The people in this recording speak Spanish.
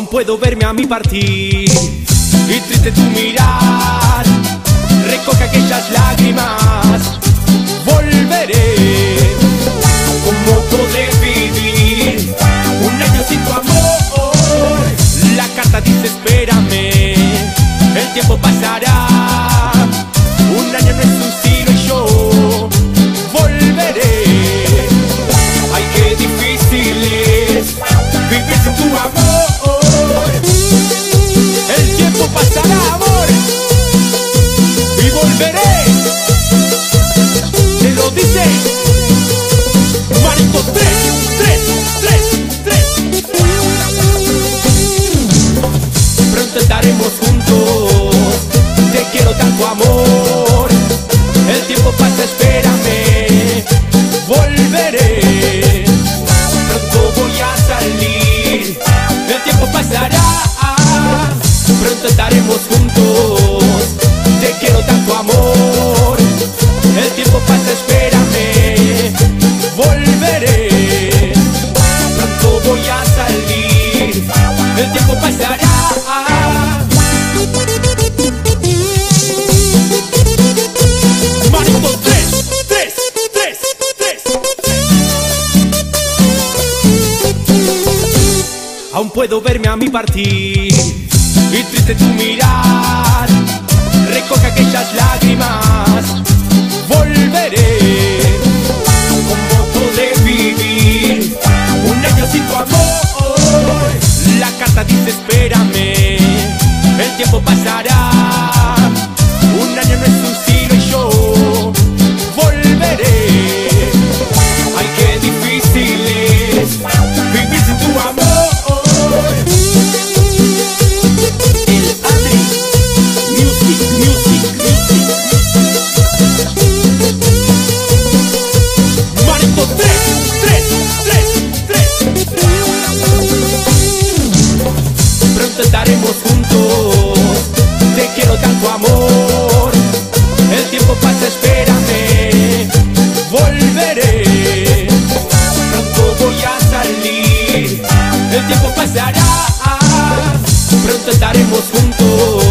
Aún puedo verme a mi partir y triste tu mirar recoge aquellas lágrimas. Volveré, ¿cómo podré vivir un año sin tu amor? La carta dice espérame, el tiempo pasará. Un año no es un siglo y yo volveré. Ay, qué difícil es vivir sin tu amor. El tiempo pasará, amor, y volveré. Te lo dice Marito 3. Pronto estaremos juntos, te quiero tanto, amor. El tiempo pasa, espérame, volveré. Pronto voy a salir, el tiempo pasará. Pronto estaremos juntos, te quiero tanto, amor. El tiempo pasa, espérame, volveré. Pronto voy a salir, el tiempo pasará. Marito 3. Aún puedo verme a mi partir y triste tu mirar recoge aquellas lágrimas. Volveré, ¿cómo podré vivir un año sin tu amor? La carta dice espérame, el tiempo pasará. Un año no es un siglo y yo volveré. Ay, qué difícil es vivir sin tu amor. Estaremos juntos, te quiero tanto, amor. El tiempo pasa, espérame, volveré. Pronto voy a salir, el tiempo pasará. Pronto estaremos juntos,